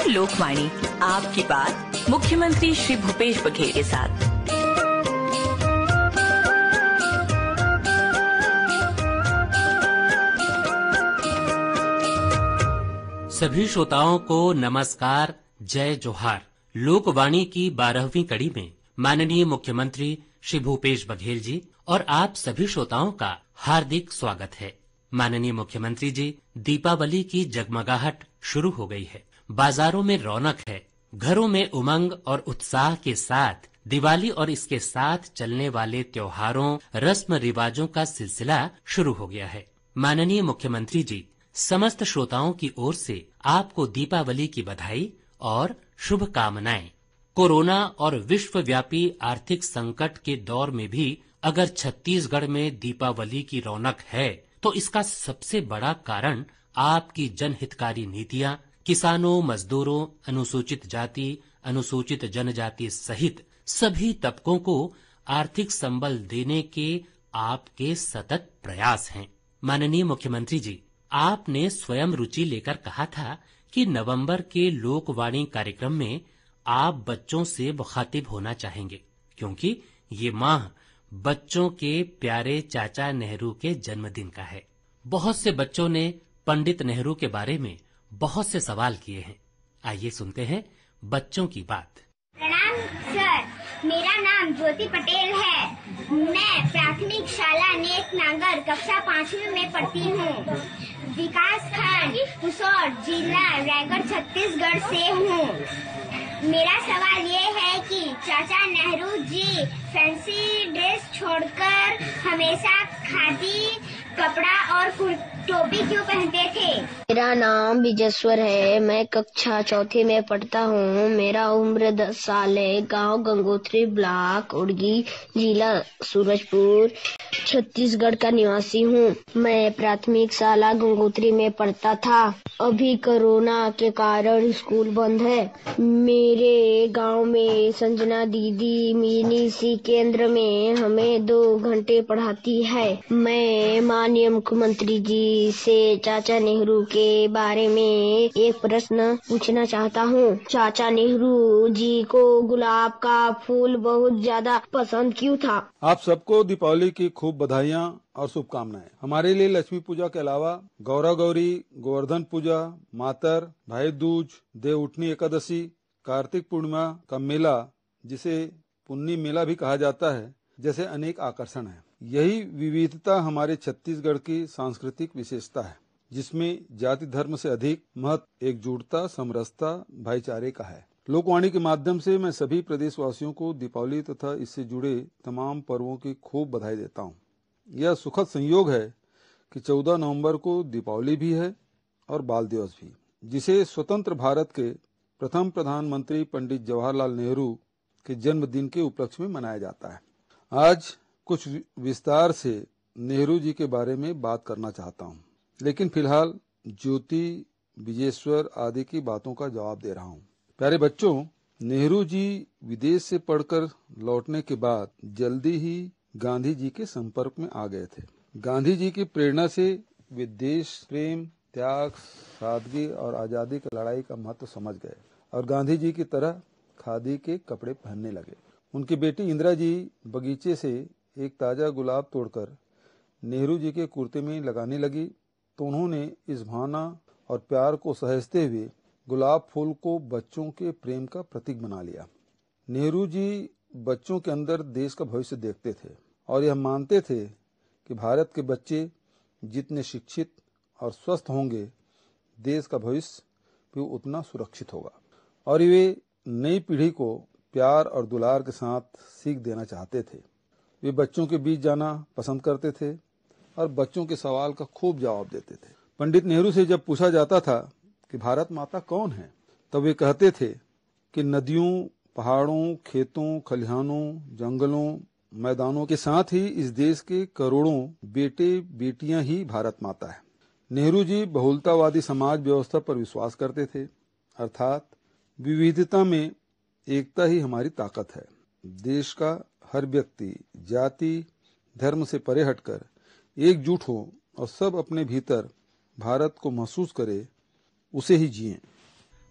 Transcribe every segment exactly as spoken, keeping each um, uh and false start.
लोकवाणी, आपकी बात मुख्यमंत्री श्री भूपेश बघेल के साथ। सभी श्रोताओं को नमस्कार, जय जोहार। लोकवाणी की बारहवीं कड़ी में माननीय मुख्यमंत्री श्री भूपेश बघेल जी और आप सभी श्रोताओं का हार्दिक स्वागत है। माननीय मुख्यमंत्री जी, दीपावली की जगमगाहट शुरू हो गई है। बाजारों में रौनक है, घरों में उमंग और उत्साह के साथ दिवाली और इसके साथ चलने वाले त्योहारों, रस्म रिवाजों का सिलसिला शुरू हो गया है। माननीय मुख्यमंत्री जी, समस्त श्रोताओं की ओर से आपको दीपावली की बधाई और शुभकामनाएं। कोरोना और विश्वव्यापी आर्थिक संकट के दौर में भी अगर छत्तीसगढ़ में दीपावली की रौनक है तो इसका सबसे बड़ा कारण आपकी जनहितकारी नीतियां, किसानों, मजदूरों, अनुसूचित जाति, अनुसूचित जनजाति सहित सभी तबकों को आर्थिक संबल देने के आपके सतत प्रयास हैं। माननीय मुख्यमंत्री जी, आपने स्वयं रुचि लेकर कहा था कि नवंबर के लोकवाणी कार्यक्रम में आप बच्चों से मुखातिब होना चाहेंगे, क्योंकि ये माह बच्चों के प्यारे चाचा नेहरू के जन्मदिन का है। बहुत से बच्चों ने पंडित नेहरू के बारे में बहुत से सवाल किए हैं। आइए सुनते हैं बच्चों की बात। प्रणाम सर, मेरा नाम ज्योति पटेल है। मैं प्राथमिक शाला नेक नागर कक्षा पांचवी में पढ़ती हूँ। विकास खंड पुसौर, जिला रायगढ़, छत्तीसगढ़ से हूँ। मेरा सवाल ये है कि चाचा नेहरू जी फैंसी ड्रेस छोड़कर हमेशा खादी कपड़ा और टोपी क्यों पहनते थे? मेरा नाम विजेश्वर है। मैं कक्षा चौथी में पढ़ता हूँ। मेरा उम्र दस साल है। गांव गंगोत्री, ब्लॉक उड़गी, जिला सूरजपुर, छत्तीसगढ़ का निवासी हूँ। मैं प्राथमिक शाला गंगोत्री में पढ़ता था। अभी कोरोना के कारण स्कूल बंद है। मेरे गांव में संजना दीदी मिनी सी केंद्र में हमें दो घंटे पढ़ाती है। मैं माननीय मुख्यमंत्री जी से चाचा नेहरू के बारे में एक प्रश्न पूछना चाहता हूँ। चाचा नेहरू जी को गुलाब का फूल बहुत ज्यादा पसंद क्यों था? आप सबको दीपावली की खूब बधाइयाँ और शुभकामनाएं। हमारे लिए लक्ष्मी पूजा के अलावा गौरा गौरी, गोवर्धन पूजा, मातर, भाई दूज, देव उठनी एकादशी, कार्तिक पूर्णिमा का मेला, जिसे पुन्नी मेला भी कहा जाता है, जैसे अनेक आकर्षण हैं। यही विविधता हमारे छत्तीसगढ़ की सांस्कृतिक विशेषता है, जिसमें जाति धर्म से अधिक महत्व एकजुटता, समरसता, भाईचारे का है। लोकवाणी के माध्यम से मैं सभी प्रदेशवासियों को दीपावली तथा इससे जुड़े तमाम पर्वों की खूब बधाई देता हूँ। यह सुखद संयोग है कि चौदह नवंबर को दीपावली भी है और बाल दिवस भी, जिसे स्वतंत्र भारत के प्रथम प्रधानमंत्री पंडित जवाहरलाल नेहरू के जन्मदिन के उपलक्ष्य में मनाया जाता है। आज कुछ विस्तार से नेहरू जी के बारे में बात करना चाहता हूँ, लेकिन फिलहाल ज्योति, विजेश्वर आदि की बातों का जवाब दे रहा हूँ। प्यारे बच्चों, नेहरू जी विदेश से पढ़कर लौटने के बाद जल्दी ही गांधी जी के संपर्क में आ गए थे। गांधी जी की प्रेरणा से वे देश प्रेम, त्याग, सादगी और आजादी की लड़ाई का महत्व समझ गए और गांधी जी की तरह खादी के कपड़े पहनने लगे। उनकी बेटी इंदिरा जी बगीचे से एक ताजा गुलाब तोड़कर नेहरू जी के कुर्ते में लगाने लगी, तो उन्होंने इस भावना और प्यार को सहेजते हुए गुलाब फूल को बच्चों के प्रेम का प्रतीक बना लिया। नेहरू जी बच्चों के अंदर देश का भविष्य देखते थे और यह मानते थे कि भारत के बच्चे जितने शिक्षित और स्वस्थ होंगे, देश का भविष्य भी उतना सुरक्षित होगा। और वे नई पीढ़ी को प्यार और दुलार के साथ सीख देना चाहते थे। वे बच्चों के बीच जाना पसंद करते थे और बच्चों के सवाल का खूब जवाब देते थे। पंडित नेहरू से जब पूछा जाता था कि भारत माता कौन है, तब वे कहते थे कि नदियों, पहाड़ों, खेतों, खलिहानों, जंगलों, मैदानों के साथ ही इस देश के करोड़ों बेटे बेटियां ही भारत माता है। नेहरू जी बहुलतावादी समाज व्यवस्था पर विश्वास करते थे, अर्थात विविधता में एकता ही हमारी ताकत है। देश का हर व्यक्ति जाति धर्म से परे हटकर एकजुट हो और सब अपने भीतर भारत को महसूस करे, उसे ही जिए।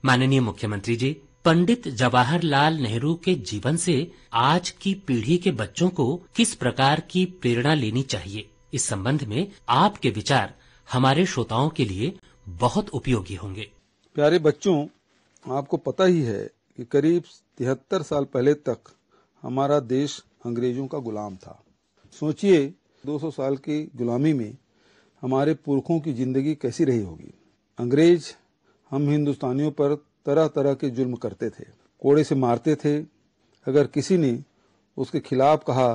माननीय मुख्यमंत्री जी, पंडित जवाहरलाल नेहरू के जीवन से आज की पीढ़ी के बच्चों को किस प्रकार की प्रेरणा लेनी चाहिए, इस संबंध में आपके विचार हमारे श्रोताओं के लिए बहुत उपयोगी होंगे। प्यारे बच्चों, आपको पता ही है कि करीब तिहत्तर साल पहले तक हमारा देश अंग्रेजों का गुलाम था। सोचिए, दो सौ साल की गुलामी में हमारे पुरखों की जिंदगी कैसी रही होगी। अंग्रेज हम हिंदुस्तानियों पर तरह तरह के जुल्म करते थे, कोड़े से मारते थे। अगर किसी ने उसके खिलाफ कहा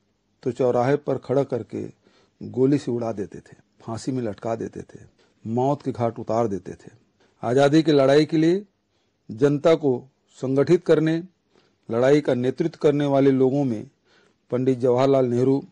तो चौराहे पर खड़ा करके गोली से उड़ा देते थे, फांसी में लटका देते थे, मौत के घाट उतार देते थे। आज़ादी की लड़ाई के लिए जनता को संगठित करने, लड़ाई का नेतृत्व करने वाले लोगों में पंडित जवाहरलाल नेहरू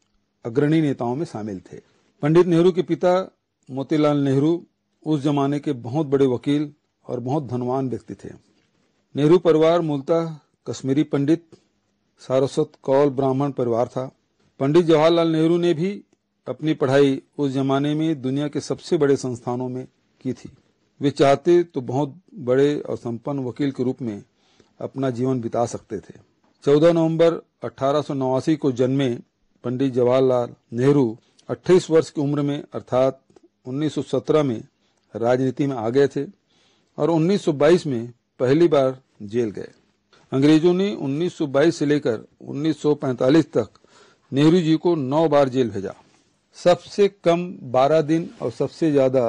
अग्रणी नेताओं में शामिल थे। पंडित नेहरू के पिता मोतीलाल नेहरू उस जमाने के बहुत बड़े वकील और बहुत धनवान व्यक्ति थे। नेहरू परिवार मूलतः कश्मीरी पंडित सारस्वत कौल ब्राह्मण परिवार था। पंडित जवाहरलाल नेहरू ने भी अपनी पढ़ाई उस जमाने में दुनिया के सबसे बड़े संस्थानों में की थी। वे चाहते तो बहुत बड़े और संपन्न वकील के रूप में अपना जीवन बिता सकते थे। चौदह नवंबर अठारह सौ नवासी को जन्मे पंडित जवाहरलाल नेहरू अट्ठाईस वर्ष की उम्र में अर्थात उन्नीस सौ सत्रह में राजनीति में आ गए थे और उन्नीस सौ बाईस में पहली बार जेल गए। अंग्रेजों ने उन्नीस सौ बाईस से लेकर उन्नीस सौ पैंतालीस तक नेहरू जी को नौ बार जेल भेजा। सबसे कम बारह दिन और सबसे ज्यादा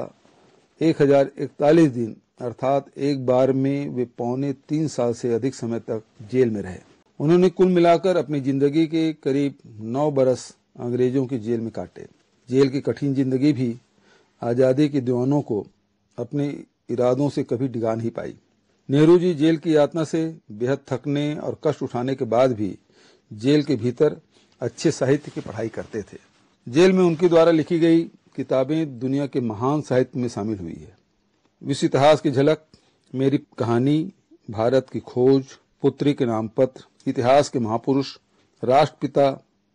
एक हजार इकतालीस दिन अर्थात एक बार में वे पौने तीन साल से अधिक समय तक जेल में रहे। उन्होंने कुल मिलाकर अपनी जिंदगी के करीब नौ बरस अंग्रेजों की जेल में काटे। जेल की कठिन जिंदगी भी आज़ादी के दीवानों को अपने इरादों से कभी डिगा नहीं पाई। नेहरू जी जेल की यातना से बेहद थकने और कष्ट उठाने के बाद भी जेल के भीतर अच्छे साहित्य की पढ़ाई करते थे। जेल में उनके द्वारा लिखी गई किताबें दुनिया के महान साहित्य में शामिल हुई है। विश्व इतिहास की झलक, मेरी कहानी, भारत की खोज, पुत्री के नाम पत्र, इतिहास के महापुरुष, राष्ट्रपिता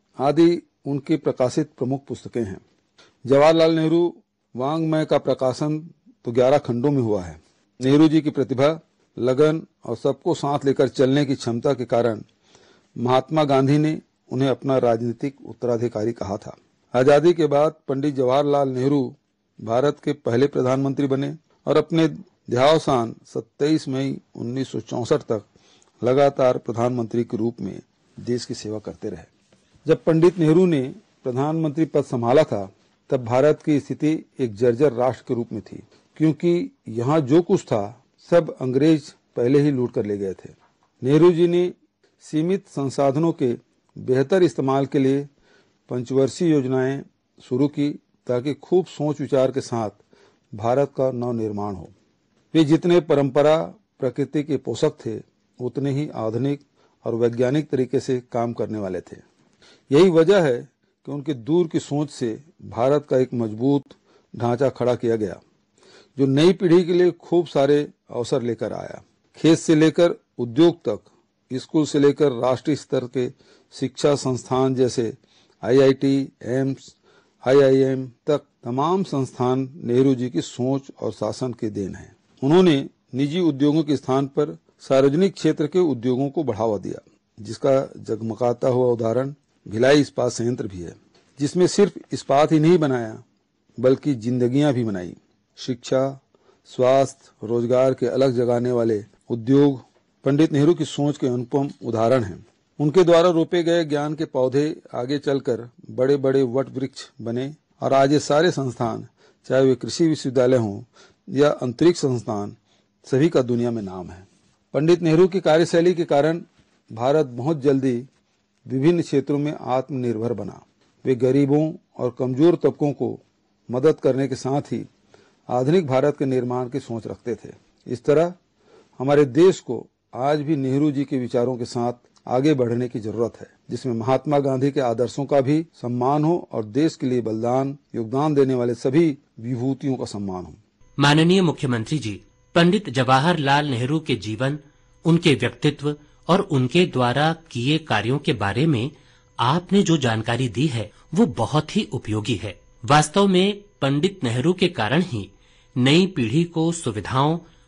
आदि उनके प्रकाशित प्रमुख पुस्तकें हैं। जवाहरलाल नेहरू वांग्मय का प्रकाशन तो ग्यारह खंडों में हुआ है। नेहरू जी की प्रतिभा, लगन और सबको साथ लेकर चलने की क्षमता के कारण महात्मा गांधी ने उन्हें अपना राजनीतिक उत्तराधिकारी कहा था। आजादी के बाद पंडित जवाहरलाल नेहरू भारत के पहले प्रधानमंत्री बने और अपने देहावसान सत्ताईस मई उन्नीस सौ चौसठ तक लगातार प्रधानमंत्री के रूप में देश की सेवा करते रहे। जब पंडित नेहरू ने प्रधानमंत्री पद संभाला था तब भारत की स्थिति एक जर्जर राष्ट्र के रूप में थी, क्योंकि यहाँ जो कुछ था सब अंग्रेज पहले ही लूट कर ले गए थे। नेहरू जी ने सीमित संसाधनों के बेहतर इस्तेमाल के लिए पंचवर्षीय योजनाएं शुरू की ताकि खूब सोच विचार के साथ भारत का नव निर्माण हो। वे जितने परंपरा प्रकृति के पोषक थे उतने ही आधुनिक और वैज्ञानिक तरीके से काम करने वाले थे। यही वजह है कि उनके दूर की सोच से भारत का एक मजबूत ढांचा खड़ा किया गया जो नई पीढ़ी के लिए खूब सारे अवसर लेकर आया। खेत से लेकर उद्योग तक, स्कूल से लेकर राष्ट्रीय स्तर के शिक्षा संस्थान जैसे I I T, AIIMS, I I M तक तमाम संस्थान नेहरू जी की सोच और शासन के देन हैं। उन्होंने निजी उद्योगों के स्थान पर सार्वजनिक क्षेत्र के उद्योगों को बढ़ावा दिया, जिसका जगमगाता हुआ उदाहरण भिलाई इस्पात संयंत्र भी है, जिसमें सिर्फ इस्पात ही नहीं बनाया बल्कि जिंदगियां भी बनाई। शिक्षा, स्वास्थ्य, रोजगार के अलग जगाने वाले उद्योग पंडित नेहरू की सोच के अनुपम उदाहरण हैं। उनके द्वारा रोपे गए ज्ञान के पौधे आगे चलकर बड़े बड़े वट वृक्ष बने और आज ये सारे संस्थान, चाहे वे कृषि विश्वविद्यालय हों या अंतरिक्ष संस्थान, सभी का दुनिया में नाम है। पंडित नेहरू की कार्यशैली के कारण भारत बहुत जल्दी विभिन्न क्षेत्रों में आत्मनिर्भर बना। वे गरीबों और कमजोर तबकों को मदद करने के साथ ही आधुनिक भारत के निर्माण की सोच रखते थे। इस तरह हमारे देश को आज भी नेहरू जी के विचारों के साथ आगे बढ़ने की जरूरत है, जिसमें महात्मा गांधी के आदर्शों का भी सम्मान हो और देश के लिए बलिदान योगदान देने वाले सभी विभूतियों का सम्मान हो। माननीय मुख्यमंत्री जी, पंडित जवाहरलाल नेहरू के जीवन, उनके व्यक्तित्व और उनके द्वारा किए कार्यों के बारे में आपने जो जानकारी दी है वो बहुत ही उपयोगी है। वास्तव में पंडित नेहरू के कारण ही नई पीढ़ी को सुविधाओं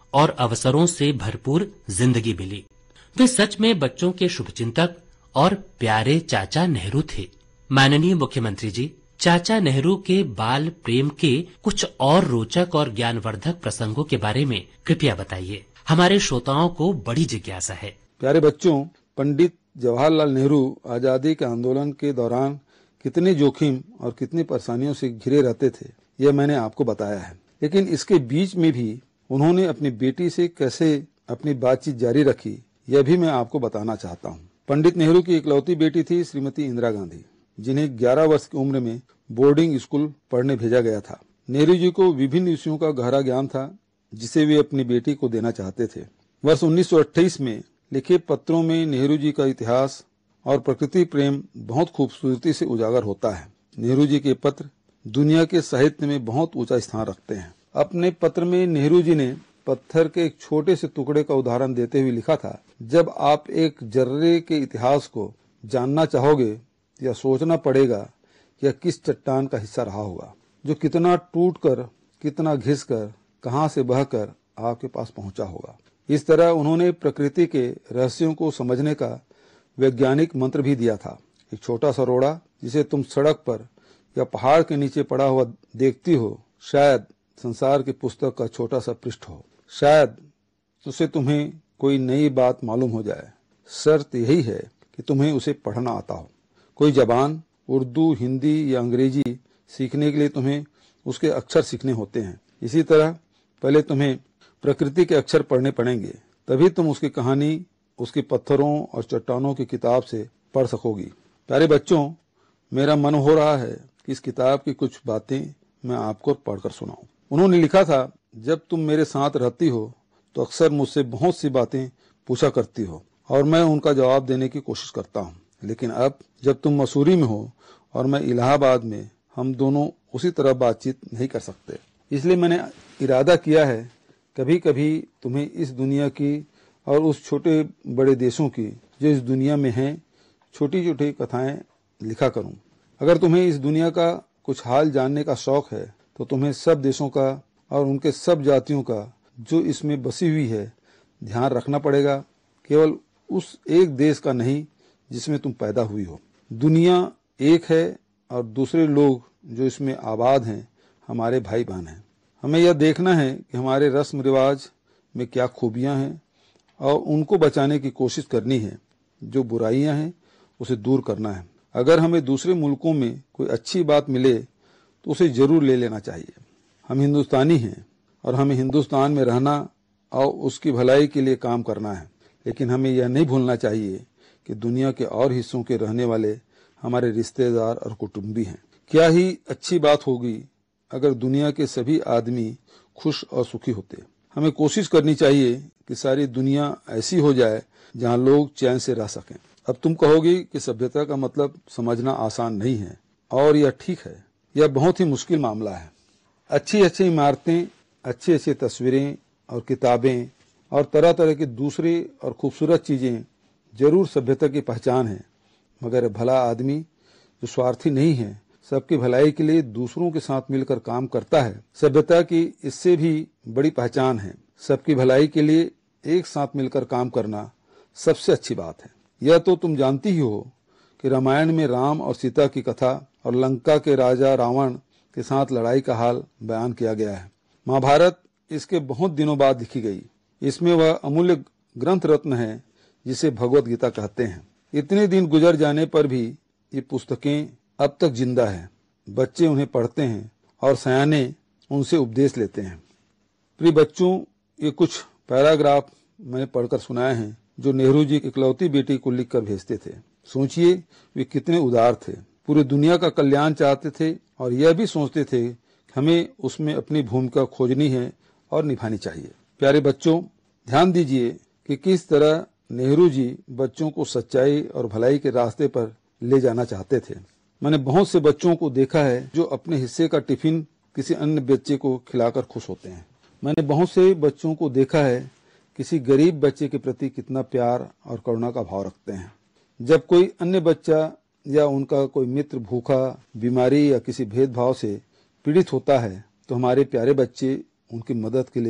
और अवसरों से भरपूर जिंदगी मिली। वे सच में बच्चों के शुभचिंतक और प्यारे चाचा नेहरू थे। माननीय मुख्यमंत्री जी, चाचा नेहरू के बाल प्रेम के कुछ और रोचक और ज्ञानवर्धक प्रसंगों के बारे में कृपया बताइए। हमारे श्रोताओं को बड़ी जिज्ञासा है। प्यारे बच्चों, पंडित जवाहरलाल नेहरू आजादी के आंदोलन के दौरान कितने जोखिम और कितनी परेशानियों से घिरे रहते थे, यह मैंने आपको बताया है। लेकिन इसके बीच में भी उन्होंने अपनी बेटी से कैसे अपनी बातचीत जारी रखी, यह भी मैं आपको बताना चाहता हूँ। पंडित नेहरू की इकलौती बेटी थी श्रीमती इंदिरा गांधी, जिन्हें ग्यारह वर्ष की उम्र में बोर्डिंग स्कूल पढ़ने भेजा गया था। नेहरू जी को विभिन्न विषयों का गहरा ज्ञान था, जिसे वे अपनी बेटी को देना चाहते थे। वर्ष उन्नीस सौ अट्ठाईस में लिखे पत्रों में नेहरू जी का इतिहास और प्रकृति प्रेम बहुत खूबसूरती से उजागर होता है। नेहरू जी के पत्र दुनिया के साहित्य में बहुत ऊंचा स्थान रखते हैं। अपने पत्र में नेहरू जी ने पत्थर के एक छोटे से टुकड़े का उदाहरण देते हुए लिखा था, जब आप एक जर्रे के इतिहास को जानना चाहोगे या सोचना पड़ेगा यह किस चट्टान का हिस्सा रहा होगा, जो कितना टूटकर, कितना घिसकर, कहां से बहकर आपके पास पहुंचा होगा। इस तरह उन्होंने प्रकृति के रहस्यों को समझने का वैज्ञानिक मंत्र भी दिया था। एक छोटा सा रोड़ा जिसे तुम सड़क पर या पहाड़ के नीचे पड़ा हुआ देखती हो, शायद संसार की पुस्तक का छोटा सा पृष्ठ हो। शायद उससे तुम्हें कोई नई बात मालूम हो जाए। शर्त यही है कि तुम्हें उसे पढ़ना आता हो। कोई जबान, उर्दू, हिंदी या अंग्रेजी सीखने के लिए तुम्हें उसके अक्षर सीखने होते हैं। इसी तरह पहले तुम्हें प्रकृति के अक्षर पढ़ने पड़ेंगे, तभी तुम उसकी कहानी उसके पत्थरों और चट्टानों की किताब से पढ़ सकोगी। प्यारे बच्चों, मेरा मन हो रहा है कि इस किताब की कुछ बातें मैं आपको पढ़कर सुनाऊं। उन्होंने लिखा था, जब तुम मेरे साथ रहती हो तो अक्सर मुझसे बहुत सी बातें पूछा करती हो और मैं उनका जवाब देने की कोशिश करता हूँ। लेकिन अब जब तुम मसूरी में हो और मैं इलाहाबाद में, हम दोनों उसी तरह बातचीत नहीं कर सकते। इसलिए मैंने इरादा किया है कभी कभी तुम्हें इस दुनिया की और उस छोटे बड़े देशों की जो इस दुनिया में हैं छोटी छोटी कथाएं लिखा करूं। अगर तुम्हें इस दुनिया का कुछ हाल जानने का शौक है तो तुम्हें सब देशों का और उनके सब जातियों का जो इसमें बसी हुई है ध्यान रखना पड़ेगा। केवल उस एक देश का नहीं जिसमें तुम पैदा हुई हो। दुनिया एक है और दूसरे लोग जो इसमें आबाद हैं हमारे भाई बहन हैं। हमें यह देखना है कि हमारे रस्म रिवाज में क्या खूबियां हैं और उनको बचाने की कोशिश करनी है। जो बुराइयां हैं उसे दूर करना है। अगर हमें दूसरे मुल्कों में कोई अच्छी बात मिले तो उसे जरूर ले लेना चाहिए। हम हिंदुस्तानी हैं और हमें हिंदुस्तान में रहना और उसकी भलाई के लिए काम करना है। लेकिन हमें यह नहीं भूलना चाहिए कि दुनिया के और हिस्सों के रहने वाले हमारे रिश्तेदार और कुटुंबी हैं। क्या ही अच्छी बात होगी अगर दुनिया के सभी आदमी खुश और सुखी होते। हमें कोशिश करनी चाहिए कि सारी दुनिया ऐसी हो जाए जहां लोग चैन से रह सकें। अब तुम कहोगी कि सभ्यता का मतलब समझना आसान नहीं है, और यह ठीक है। यह बहुत ही मुश्किल मामला है। अच्छी अच्छी इमारतें, अच्छी अच्छी तस्वीरें और किताबें और तरह तरह की दूसरी और खूबसूरत चीजें जरूर सभ्यता की पहचान है, मगर भला आदमी जो स्वार्थी नहीं है, सबकी भलाई के लिए दूसरों के साथ मिलकर काम करता है, सभ्यता की इससे भी बड़ी पहचान है। सबकी भलाई के लिए एक साथ मिलकर काम करना सबसे अच्छी बात है। यह तो तुम जानती ही हो कि रामायण में राम और सीता की कथा और लंका के राजा रावण के साथ लड़ाई का हाल बयान किया गया है। महाभारत इसके बहुत दिनों बाद लिखी गई। इसमें वह अमूल्य ग्रंथ रत्न है जिसे भगवत गीता कहते हैं। इतने दिन गुजर जाने पर भी ये पुस्तकें अब तक जिंदा है। बच्चे उन्हें पढ़ते हैं और सयाने उनसे उपदेश लेते हैं। प्रिय बच्चों, ये कुछ पैराग्राफ मैंने पढ़कर सुनाए हैं जो नेहरू जी की इकलौती बेटी को लिखकर भेजते थे। सोचिए वे कितने उदार थे। पूरी दुनिया का कल्याण चाहते थे और यह भी सोचते थे कि हमें उसमें अपनी भूमिका खोजनी है और निभानी चाहिए। प्यारे बच्चों, ध्यान दीजिए कि किस तरह नेहरू जी बच्चों को सच्चाई और भलाई के रास्ते पर ले जाना चाहते थे। मैंने बहुत से बच्चों को देखा है जो अपने हिस्से का टिफिन किसी अन्य बच्चे को खिलाकर खुश होते हैं। मैंने बहुत से बच्चों को देखा है किसी गरीब बच्चे के प्रति कितना प्यार और करुणा का भाव रखते हैं। जब कोई अन्य बच्चा या उनका कोई मित्र भूखा, बीमारी या किसी भेदभाव से पीड़ित होता है तो हमारे प्यारे बच्चे उनकी मदद के लिए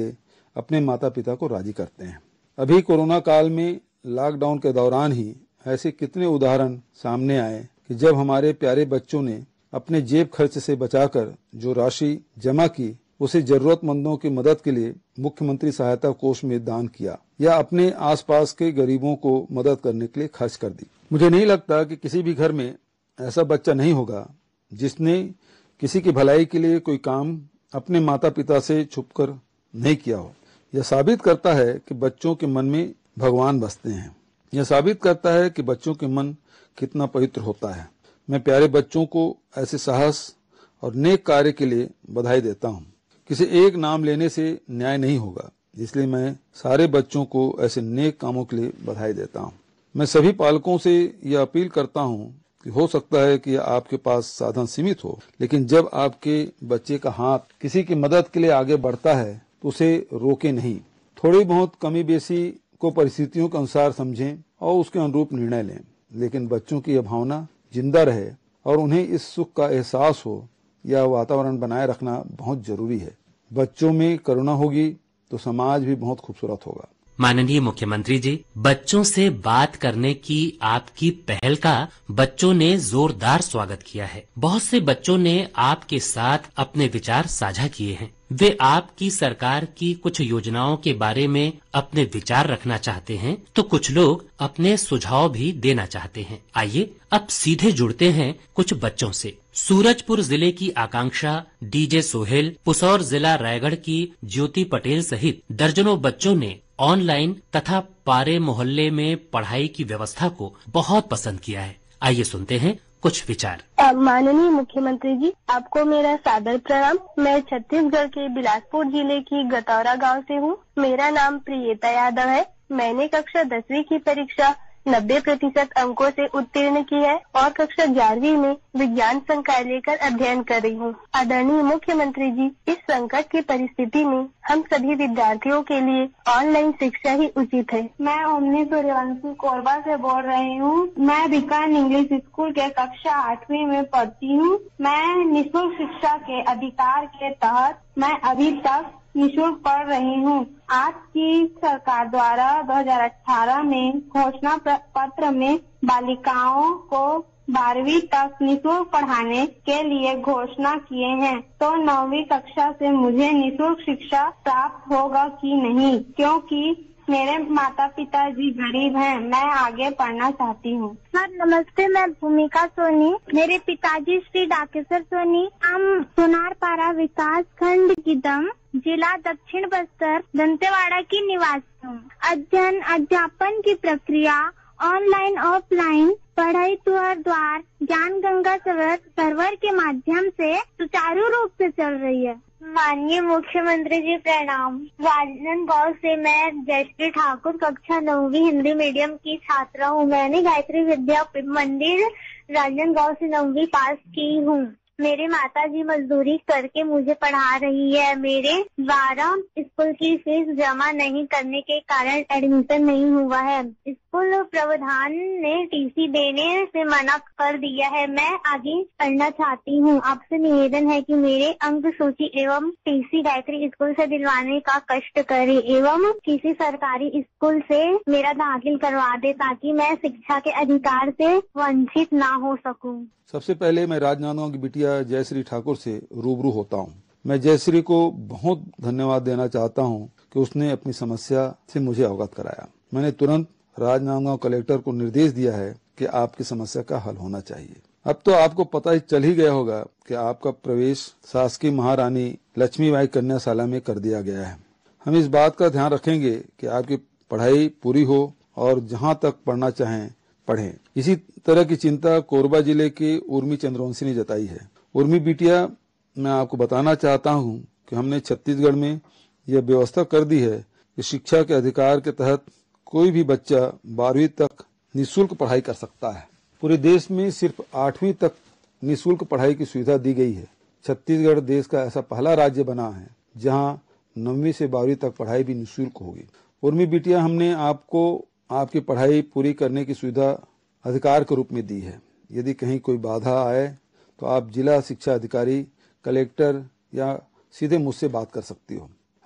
अपने माता पिता को राजी करते हैं। अभी कोरोना काल में लॉकडाउन के दौरान ही ऐसे कितने उदाहरण सामने आए कि जब हमारे प्यारे बच्चों ने अपने जेब खर्च से बचाकर जो राशि जमा की उसे जरूरतमंदों की मदद के लिए मुख्यमंत्री सहायता कोष में दान किया या अपने आसपास के गरीबों को मदद करने के लिए खर्च कर दी। मुझे नहीं लगता कि किसी भी घर में ऐसा बच्चा नहीं होगा जिसने किसी की भलाई के लिए कोई काम अपने माता पिता से छुपकर नहीं किया हो। यह साबित करता है कि बच्चों के मन में भगवान बसते हैं। यह साबित करता है कि बच्चों के मन कितना पवित्र होता है। मैं प्यारे बच्चों को ऐसे साहस और नेक कार्य के लिए बधाई देता हूँ। किसी एक नाम लेने से न्याय नहीं होगा, इसलिए मैं सारे बच्चों को ऐसे नेक कामों के लिए बधाई देता हूँ। मैं सभी पालकों से यह अपील करता हूँ कि हो सकता है कि आपके पास साधन सीमित हो, लेकिन जब आपके बच्चे का हाथ किसी की मदद के लिए आगे बढ़ता है तो उसे रोके नहीं। थोड़ी बहुत कमी बेसी को परिस्थितियों के अनुसार समझें और उसके अनुरूप निर्णय लें, लेकिन बच्चों की यह भावना जिंदा रहे और उन्हें इस सुख का एहसास हो, यह वातावरण बनाए रखना बहुत जरूरी है। बच्चों में करुणा होगी तो समाज भी बहुत खूबसूरत होगा। माननीय मुख्यमंत्री जी, बच्चों से बात करने की आपकी पहल का बच्चों ने जोरदार स्वागत किया है। बहुत से बच्चों ने आपके साथ अपने विचार साझा किए हैं। वे आपकी सरकार की कुछ योजनाओं के बारे में अपने विचार रखना चाहते हैं, तो कुछ लोग अपने सुझाव भी देना चाहते हैं। आइए अब सीधे जुड़ते हैं कुछ बच्चों से। सूरजपुर जिले की आकांक्षा, डीजे सोहेल, पुसौर जिला रायगढ़ की ज्योति पटेल सहित दर्जनों बच्चों ने ऑनलाइन तथा पारे मोहल्ले में पढ़ाई की व्यवस्था को बहुत पसंद किया है। आइए सुनते हैं कुछ विचार। माननीय मुख्यमंत्री जी, आपको मेरा सादर प्रणाम। मैं छत्तीसगढ़ के बिलासपुर जिले की गतौरा गांव से हूँ। मेरा नाम प्रियता यादव है। मैंने कक्षा दसवीं की परीक्षा नब्बे प्रतिशत अंकों से उत्तीर्ण की है और कक्षा ग्यारहवीं में विज्ञान संकाय लेकर अध्ययन कर रही हूँ। आदरणीय मुख्यमंत्री जी, इस संकट की परिस्थिति में हम सभी विद्यार्थियों के लिए ऑनलाइन शिक्षा ही उचित है। मैं ओमनी सूर्यवंशी कोरबा से बोल रही हूँ। मैं विकान इंग्लिश स्कूल के कक्षा आठवीं में पढ़ती हूँ। मैं निःशुल्क शिक्षा के अधिकार के तहत मैं अभी तक निःशुल्क पढ़ रही हूँ। आज की सरकार द्वारा दो हज़ार अठारह में घोषणा पत्र में बालिकाओं को बारहवीं तक निःशुल्क पढ़ाने के लिए घोषणा किए हैं, तो नौवीं कक्षा से मुझे निःशुल्क शिक्षा प्राप्त होगा कि नहीं? क्योंकि मेरे माता पिता जी गरीब हैं, मैं आगे पढ़ना चाहती हूँ। सर नमस्ते, मैं भूमिका सोनी। मेरे पिताजी श्री डाकेश्वर सोनी, हम सोनारपारा विकास खंड गिदम, जिला दक्षिण बस्तर, दंतेवाड़ा की निवासी हूँ। अध्ययन अध्यापन की प्रक्रिया ऑनलाइन ऑफलाइन पढ़ाई तुहर द्वार ज्ञान गंगा सर्वर सर्वर के माध्यम से सुचारू रूप से चल रही है। माननीय मुख्यमंत्री जी प्रणाम। राजनांदगांव से मैं जयश्री ठाकुर कक्षा नौवीं हिंदी मीडियम की छात्रा हूँ। मैंने गायत्री विद्या मंदिर राजनांदगांव से नौवीं पास की हूँ। मेरे माता जी मजदूरी करके मुझे पढ़ा रही है। मेरे द्वारा स्कूल की फीस जमा नहीं करने के कारण एडमिशन नहीं हुआ है। स्कूल प्रबंधन ने टीसी देने से मना कर दिया है। मैं आगे पढ़ना चाहती हूँ। आपसे निवेदन है कि मेरे अंक सूची एवं टीसी गायत्री स्कूल से दिलवाने का कष्ट करे एवं किसी सरकारी स्कूल से मेरा दाखिल करवा दे, ताकि मैं शिक्षा के अधिकार से वंचित ना हो सकूं। सबसे पहले मैं राजनांदगांव की बिटिया जयश्री ठाकुर से रूबरू होता हूँ। मैं जयश्री को बहुत धन्यवाद देना चाहता हूँ कि उसने अपनी समस्या से मुझे अवगत कराया। मैंने तुरंत राजनांदगांव कलेक्टर को निर्देश दिया है कि आपकी समस्या का हल होना चाहिए। अब तो आपको पता ही चल ही गया होगा कि आपका प्रवेश शासकीय महारानी लक्ष्मीबाई कन्याशाला में कर दिया गया है। हम इस बात का ध्यान रखेंगे कि आपकी पढ़ाई पूरी हो और जहाँ तक पढ़ना चाहें पढ़ें। इसी तरह की चिंता कोरबा जिले के उर्मी चंद्रवंशी ने जताई है। उर्मी बिटिया, मैं आपको बताना चाहता हूं कि हमने छत्तीसगढ़ में यह व्यवस्था कर दी है कि शिक्षा के अधिकार के तहत कोई भी बच्चा बारहवीं तक निःशुल्क पढ़ाई कर सकता है। पूरे देश में सिर्फ आठवीं तक निःशुल्क पढ़ाई की सुविधा दी गई है। छत्तीसगढ़ देश का ऐसा पहला राज्य बना है जहां नौवीं से बारहवीं तक पढ़ाई भी निःशुल्क होगी। उर्मी बिटिया, हमने आपको आपकी पढ़ाई पूरी करने की सुविधा अधिकार के रूप में दी है। यदि कहीं कोई बाधा आए तो आप जिला शिक्षा अधिकारी, कलेक्टर या सीधे मुझसे बात कर सकती हो।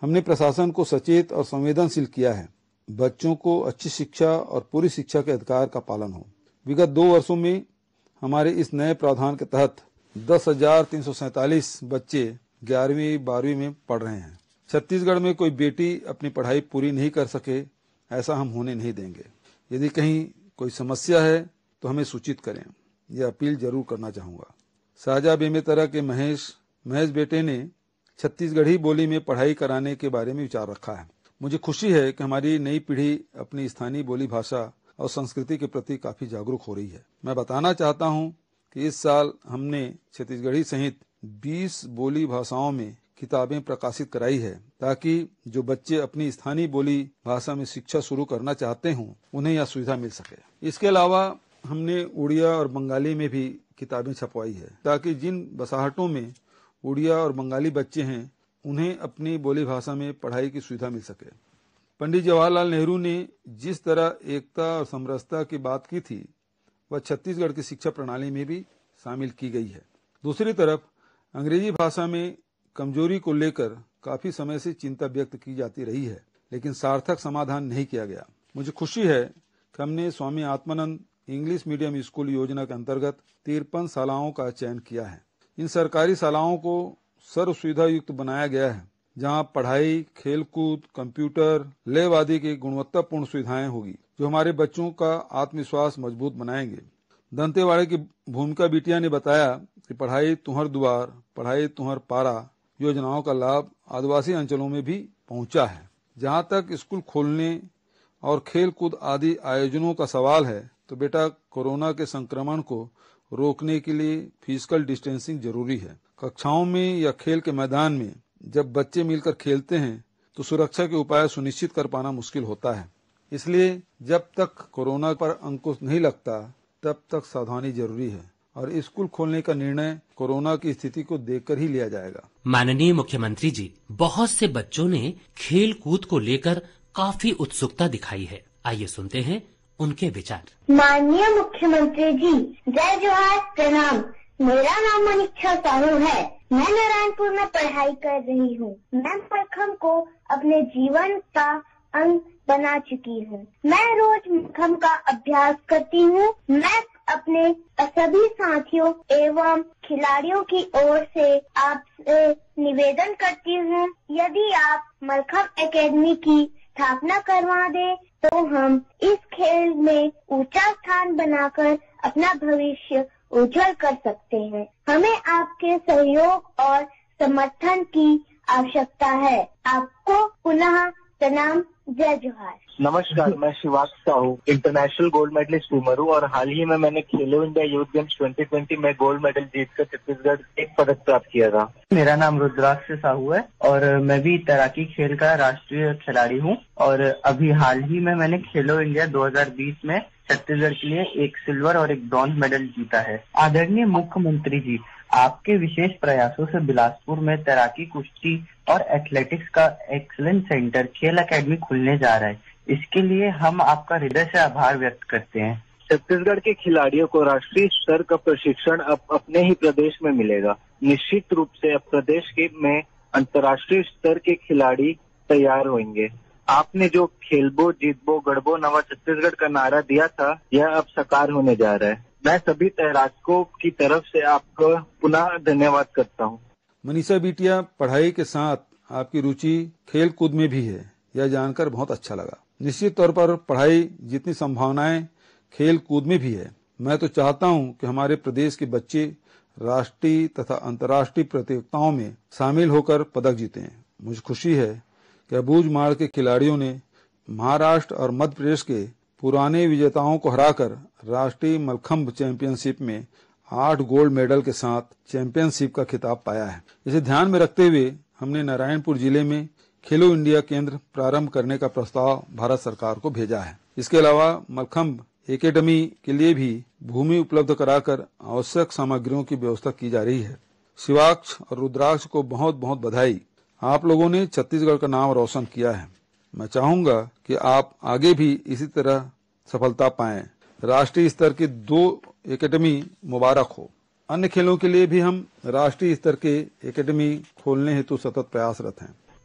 हमने प्रशासन को सचेत और संवेदनशील किया है। बच्चों को अच्छी शिक्षा और पूरी शिक्षा के अधिकार का पालन हो। विगत दो वर्षों में हमारे इस नए प्रावधान के तहत दस हजार तीन सौ सैतालीस बच्चे ग्यारहवीं बारहवीं में पढ़ रहे हैं। छत्तीसगढ़ में कोई बेटी अपनी पढ़ाई पूरी नहीं कर सके, ऐसा हम होने नहीं देंगे। यदि कहीं कोई समस्या है तो हमें सूचित करें, यह अपील जरूर करना चाहूँगा। शाहजहाँ बेमेतरा के महेश महेश बेटे ने छत्तीसगढ़ी बोली में पढ़ाई कराने के बारे में विचार रखा है। मुझे खुशी है कि हमारी नई पीढ़ी अपनी स्थानीय बोली भाषा और संस्कृति के प्रति काफी जागरूक हो रही है। मैं बताना चाहता हूं कि इस साल हमने छत्तीसगढ़ी सहित बीस बोली भाषाओं में किताबें प्रकाशित कराई है, ताकि जो बच्चे अपनी स्थानीय बोली भाषा में शिक्षा शुरू करना चाहते हों उन्हें यह सुविधा मिल सके। इसके अलावा हमने उड़िया और बंगाली में भी किताबें छपवाई है, ताकि जिन बसाहटों में उड़िया और बंगाली बच्चे हैं उन्हें अपनी बोली भाषा में पढ़ाई की सुविधा मिल सके। पंडित जवाहरलाल नेहरू ने जिस तरह एकता और समरसता की बात की थी, वह छत्तीसगढ़ की शिक्षा प्रणाली में भी शामिल की गई है। दूसरी तरफ अंग्रेजी भाषा में कमजोरी को लेकर काफी समय से चिंता व्यक्त की जाती रही है, लेकिन सार्थक समाधान नहीं किया गया। मुझे खुशी है कि हमने Swami Atmanand English medium school योजना के अंतर्गत तिरपन शालाओं का चयन किया है। इन सरकारी शालाओं को सर्व सुविधा युक्त बनाया गया है, जहां पढ़ाई, खेलकूद, कंप्यूटर, लैब आदि की गुणवत्तापूर्ण सुविधाएं होगी, जो हमारे बच्चों का आत्मविश्वास मजबूत बनाएंगे। दंतेवाड़े की भूमिका बिटिया ने बताया कि पढ़ाई तुहर द्वार, पढ़ाई तुहर पारा योजनाओं का लाभ आदिवासी अंचलों में भी पहुंचा है। जहां तक स्कूल खोलने और खेल कूद आदि आयोजनों का सवाल है, तो बेटा कोरोना के संक्रमण को रोकने के लिए फिजिकल डिस्टेंसिंग जरूरी है। कक्षाओं में या खेल के मैदान में जब बच्चे मिलकर खेलते हैं तो सुरक्षा के उपाय सुनिश्चित कर पाना मुश्किल होता है। इसलिए जब तक कोरोना पर अंकुश नहीं लगता तब तक सावधानी जरूरी है और स्कूल खोलने का निर्णय कोरोना की स्थिति को देखकर ही लिया जाएगा। माननीय मुख्यमंत्री जी, बहुत से बच्चों ने खेल कूद को लेकर काफी उत्सुकता दिखाई है। आइए सुनते हैं उनके विचार। माननीय मुख्यमंत्री जी, जय जोहार, प्रणाम। मेरा नाम मनीषा साहू है। मैं नारायणपुर में पढ़ाई कर रही हूँ। मैं मलखम्ब को अपने जीवन का अंग बना चुकी हूँ। मैं रोज मलखम्ब का अभ्यास करती हूँ। मैं अपने सभी साथियों एवं खिलाड़ियों की ओर से आपसे निवेदन करती हूँ, यदि आप मलखम्ब एकेडमी की स्थापना करवा दे तो हम इस खेल में ऊंचा स्थान बनाकर अपना भविष्य उज्जवल कर सकते हैं। हमें आपके सहयोग और समर्थन की आवश्यकता है। आपको पुनः प्रणाम, जय जोहार। नमस्कार, मैं Shivansh Sahu international gold medallist swimmer हूँ और हाल ही में मैंने Khelo India youth games twenty twenty में गोल्ड मेडल जीतकर छत्तीसगढ़ एक पदक प्राप्त किया था। मेरा नाम रुद्राक्ष साहू है और मैं भी तैराकी खेल का राष्ट्रीय खिलाड़ी हूँ और अभी हाल ही में मैंने खेलो इंडिया दो हज़ार बीस में छत्तीसगढ़ के लिए एक सिल्वर और एक ब्रॉन्ज मेडल जीता है। आदरणीय मुख्यमंत्री जी, आपके विशेष प्रयासों से बिलासपुर में तैराकी, कुश्ती और एथलेटिक्स का एक्सीलेंस सेंटर खेल अकेडमी खुलने जा रहा है। इसके लिए हम आपका हृदय से आभार व्यक्त करते हैं। छत्तीसगढ़ के खिलाड़ियों को राष्ट्रीय स्तर का प्रशिक्षण अब अपने ही प्रदेश में मिलेगा। निश्चित रूप से अब प्रदेश के में अंतर्राष्ट्रीय स्तर के खिलाड़ी तैयार होंगे। आपने जो खेलबो जीतबो गढ़बो नवा छत्तीसगढ़ का नारा दिया था, यह अब साकार होने जा रहा है। मैं सभी तैराकों की तरफ से आपको पुनः धन्यवाद करता हूँ। मनीषा बिटिया, पढ़ाई के साथ आपकी रुचि खेल कूद में भी है, यह जानकर बहुत अच्छा लगा। निश्चित तौर पर पढ़ाई जितनी संभावनाएं खेल कूद में भी है। मैं तो चाहता हूं कि हमारे प्रदेश के बच्चे राष्ट्रीय तथा अंतर्राष्ट्रीय प्रतियोगिताओं में शामिल होकर पदक जीतें। मुझे खुशी है कि अबूझमाड़ के खिलाड़ियों ने महाराष्ट्र और मध्य प्रदेश के पुराने विजेताओं को हराकर राष्ट्रीय मलखम्ब चैंपियनशिप में आठ गोल्ड मेडल के साथ चैंपियनशिप का खिताब पाया है। इसे ध्यान में रखते हुए हमने नारायणपुर जिले में खेलो इंडिया केंद्र प्रारंभ करने का प्रस्ताव भारत सरकार को भेजा है। इसके अलावा मलखम्ब एकेडमी के लिए भी भूमि उपलब्ध कराकर आवश्यक सामग्रियों की व्यवस्था की जा रही है। शिवाक्ष और रुद्राक्ष को बहुत बहुत बधाई। आप लोगों ने छत्तीसगढ़ का नाम रोशन किया है। मैं चाहूंगा कि आप आगे भी इसी तरह सफलता पाएं। राष्ट्रीय स्तर की दो एकेडमी मुबारक हो। अन्य खेलों के लिए भी हम राष्ट्रीय स्तर के एकेडमी खोलने हेतु सतत प्रयासरत हैं।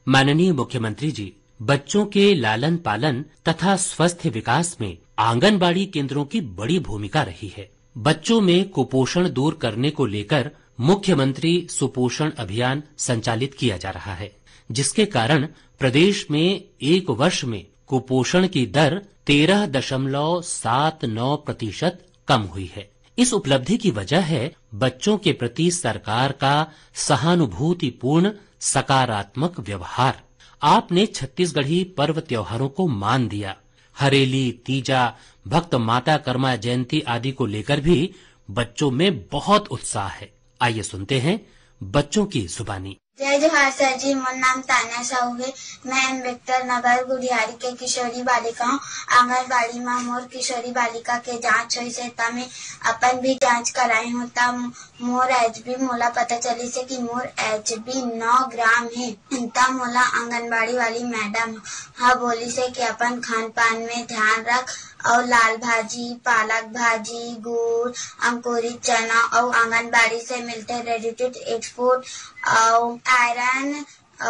माननीय मुख्यमंत्री जी, बच्चों के लालन पालन तथा स्वस्थ विकास में आंगनबाड़ी केंद्रों की बड़ी भूमिका रही है। बच्चों में कुपोषण दूर करने को लेकर मुख्यमंत्री सुपोषण अभियान संचालित किया जा रहा है, जिसके कारण प्रदेश में एक वर्ष में कुपोषण की दर तेरह दशमलव सात नौ प्रतिशत कम हुई है। इस उपलब्धि की वजह है बच्चों के प्रति सरकार का सहानुभूतिपूर्ण सकारात्मक व्यवहार। आपने छत्तीसगढ़ी पर्व त्योहारों को मान दिया। हरेली, तीजा, भक्त माता कर्मा जयंती आदि को लेकर भी बच्चों में बहुत उत्साह है। आइए सुनते हैं बच्चों की जुबानी। जय जोहार सर जी, मोर नाम तान्या साहू है। मैं अम्बेडकर नगर गुड़ियारी के किशोरी बालिका हूँ। आंगनबाड़ी में मोर किशोरी बालिका के जांच हुई से तब मैं अपन भी जांच कराई हूँ। तब मोर एच बी मोला पता चली से कि मोर एच बी नौ ग्राम है। तब मोला आंगनबाड़ी वाली मैडम हाँ बोली से कि अपन खान पान में ध्यान रख और लाल भाजी, पालक भाजी, गुड़, अंकुरित चना और आंगनबाड़ी से मिलते रेडी टू ईट फूड और आयरन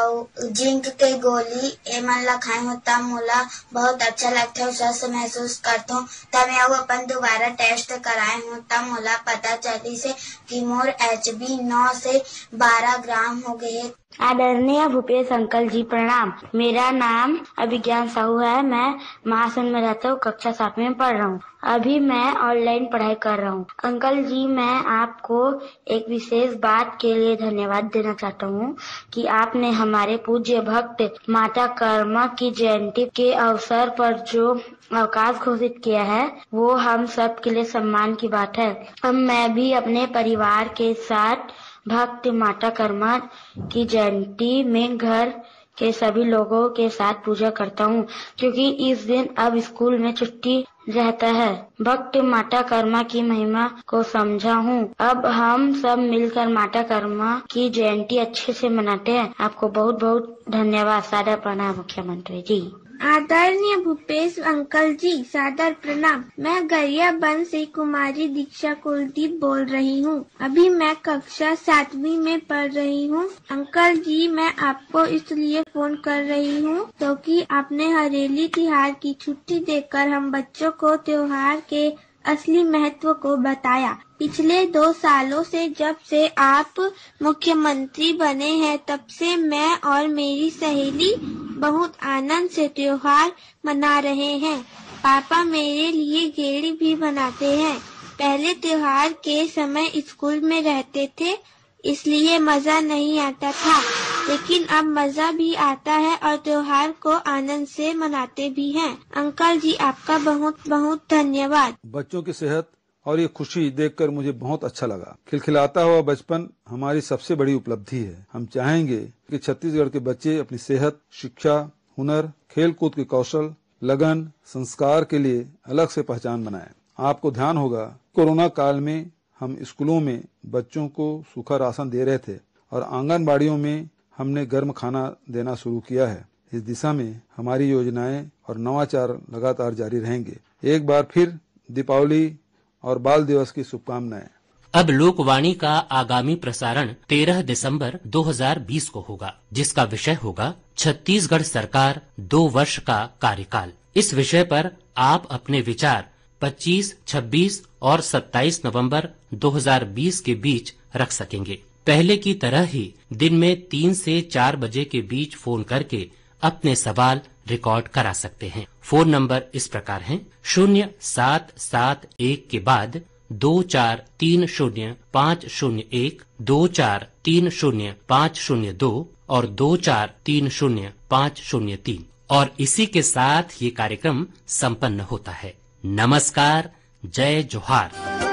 और जिंक के गोली एमन ला खाई हूँ। तब मोला बहुत अच्छा लगता है, स्वस्थ महसूस करता हूँ। तब मैं अपन दोबारा टेस्ट कराए हूँ। तब मोला पता चली से कि मोर एच बी नौ से बारह ग्राम हो गए है। आदरणीय भूपेश अंकल जी प्रणाम। मेरा नाम अभिज्ञान साहू है। मैं महासन में रहता हूँ, कक्षा सातवीं में पढ़ रहा हूँ। अभी मैं ऑनलाइन पढ़ाई कर रहा हूँ। अंकल जी, मैं आपको एक विशेष बात के लिए धन्यवाद देना चाहता हूँ कि आपने हमारे पूज्य भक्त माता कर्मा की जयंती के अवसर पर जो अवकाश घोषित किया है वो हम सब के लिए सम्मान की बात है। अब मैं भी अपने परिवार के साथ भक्त माता कर्मा की जयंती में घर के सभी लोगों के साथ पूजा करता हूँ, क्योंकि इस दिन अब स्कूल में छुट्टी रहता है। भक्त माता कर्मा की महिमा को समझा हूँ। अब हम सब मिलकर माता कर्मा की जयंती अच्छे से मनाते हैं। आपको बहुत बहुत धन्यवाद। सादर प्रणाम मुख्यमंत्री जी। आदरणीय भूपेश अंकल जी, सादर प्रणाम। मैं गरिया बन से कुमारी दीक्षा कुलदीप बोल रही हूँ। अभी मैं कक्षा सातवीं में पढ़ रही हूँ। अंकल जी, मैं आपको इसलिए फोन कर रही हूँ क्योंकि आपने हरेली त्योहार की छुट्टी देकर हम बच्चों को त्योहार के असली महत्व को बताया। पिछले दो सालों से जब से आप मुख्यमंत्री बने हैं तब से मैं और मेरी सहेली बहुत आनंद से त्योहार मना रहे हैं। पापा मेरे लिए गेड़ी भी बनाते हैं। पहले त्योहार के समय स्कूल में रहते थे इसलिए मजा नहीं आता था, लेकिन अब मजा भी आता है और त्योहार को आनंद से मनाते भी हैं। अंकल जी, आपका बहुत बहुत धन्यवाद। बच्चों की सेहत और ये खुशी देखकर मुझे बहुत अच्छा लगा। खिलखिलाता हुआ बचपन हमारी सबसे बड़ी उपलब्धि है। हम चाहेंगे कि छत्तीसगढ़ के बच्चे अपनी सेहत, शिक्षा, हुनर, खेल कूद के कौशल, लगन, संस्कार के लिए अलग से पहचान बनाएं। आपको ध्यान होगा, कोरोना काल में हम स्कूलों में बच्चों को सूखा राशन दे रहे थे और आंगनबाड़ियों में हमने गर्म खाना देना शुरू किया है। इस दिशा में हमारी योजनाएं और नवाचार लगातार जारी रहेंगे। एक बार फिर दीपावली और बाल दिवस की शुभकामनाएं। अब लोकवाणी का आगामी प्रसारण तेरह दिसंबर दो हज़ार बीस को होगा, जिसका विषय होगा छत्तीसगढ़ सरकार दो वर्ष का कार्यकाल। इस विषय पर आप अपने विचार पच्चीस, छब्बीस और सत्ताईस नवंबर दो हज़ार बीस के बीच रख सकेंगे। पहले की तरह ही दिन में तीन से चार बजे के बीच फोन करके अपने सवाल रिकॉर्ड करा सकते हैं। फोन नंबर इस प्रकार हैं: शून्य सात सात एक के बाद दो चार तीन शून्य पाँच शून्य एक, दो चार तीन शून्य पाँच शून्य दो और दो चार तीन शून्य पाँच शून्य तीन। और इसी के साथ ये कार्यक्रम संपन्न होता है। नमस्कार, जय जोहार।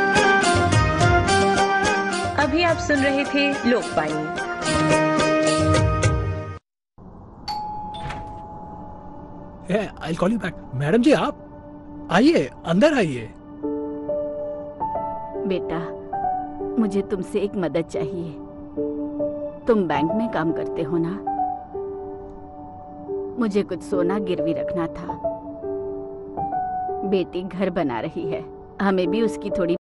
अभी आप सुन रहे थे Lokvani. I'll call you back. Madam ji, आप आइए, अंदर आइए। बेटा, मुझे तुमसे एक मदद चाहिए। तुम बैंक में काम करते हो ना? मुझे कुछ सोना गिरवी रखना था। बेटी घर बना रही है, हमें भी उसकी थोड़ी